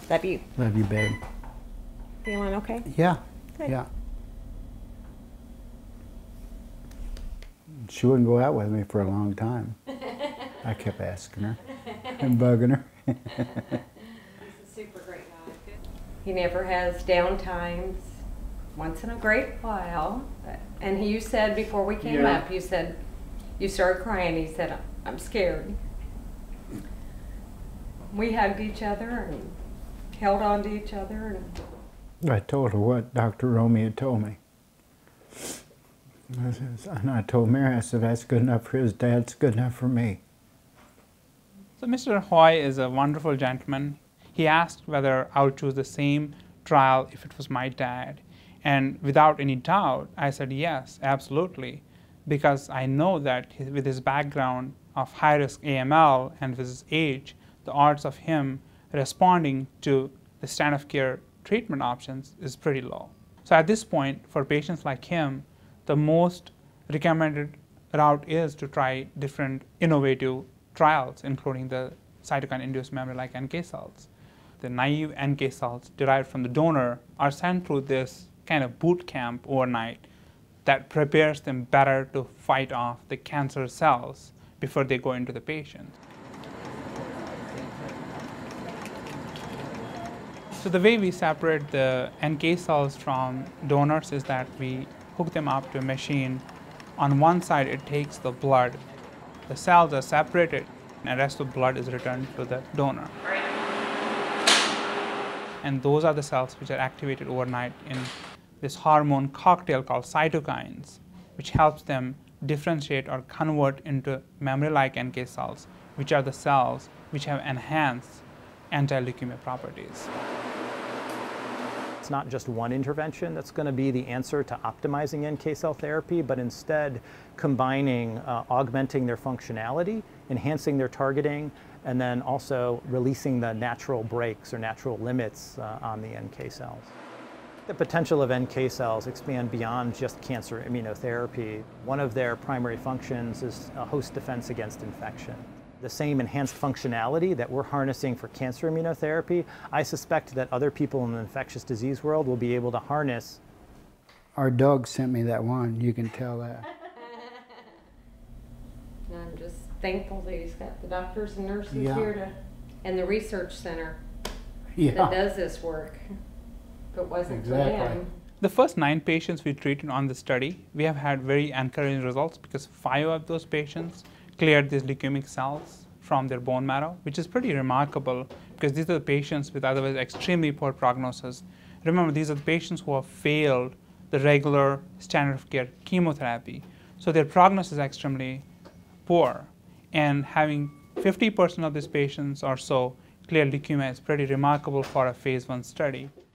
Love you. Love you, babe. Feeling okay? Yeah. Good. Yeah. She wouldn't go out with me for a long time. I kept asking her and bugging her. He's a super great guy. He never has down times. Once in a great while. And you said before we came up, you said, you started crying. He said, I'm scared. We hugged each other and held on to each other. And I told her what Dr. Romy had told me. And I told Mary, I said, that's good enough for his dad, it's good enough for me. So Mr. Huy is a wonderful gentleman. He asked whether I would choose the same trial if it was my dad. And without any doubt, I said yes, absolutely. Because I know that with his background of high-risk AML and with his age, the odds of him responding to the standard of care treatment options is pretty low. So at this point, for patients like him, the most recommended route is to try different innovative trials, including the cytokine-induced memory-like NK cells. The naive NK cells derived from the donor are sent through this kind of boot camp overnight that prepares them better to fight off the cancer cells before they go into the patient. So the way we separate the NK cells from donors is that we hook them up to a machine. On one side, it takes the blood. The cells are separated, and the rest of the blood is returned to the donor. And those are the cells which are activated overnight in this hormone cocktail called cytokines, which helps them differentiate or convert into memory-like NK cells, which are the cells which have enhanced anti-leukemia properties. It's not just one intervention that's going to be the answer to optimizing NK cell therapy, but instead combining, augmenting their functionality, enhancing their targeting, and then also releasing the natural brakes or natural limits on the NK cells. The potential of NK cells expand beyond just cancer immunotherapy. One of their primary functions is a host defense against infection. The same enhanced functionality that we're harnessing for cancer immunotherapy, I suspect that other people in the infectious disease world will be able to harness. Our dog sent me that one, you can tell that. I'm just thankful that he's got the doctors and nurses Yeah. here to, and the research center Yeah. that does this work. If it wasn't for them. The first 9 patients we treated on the study, we have had very encouraging results because 5 of those patients cleared these leukemic cells from their bone marrow, which is pretty remarkable because these are the patients with otherwise extremely poor prognosis. Remember, these are the patients who have failed the regular standard of care chemotherapy. So their prognosis is extremely poor. And having 50% of these patients or so clear leukemia is pretty remarkable for a phase 1 study.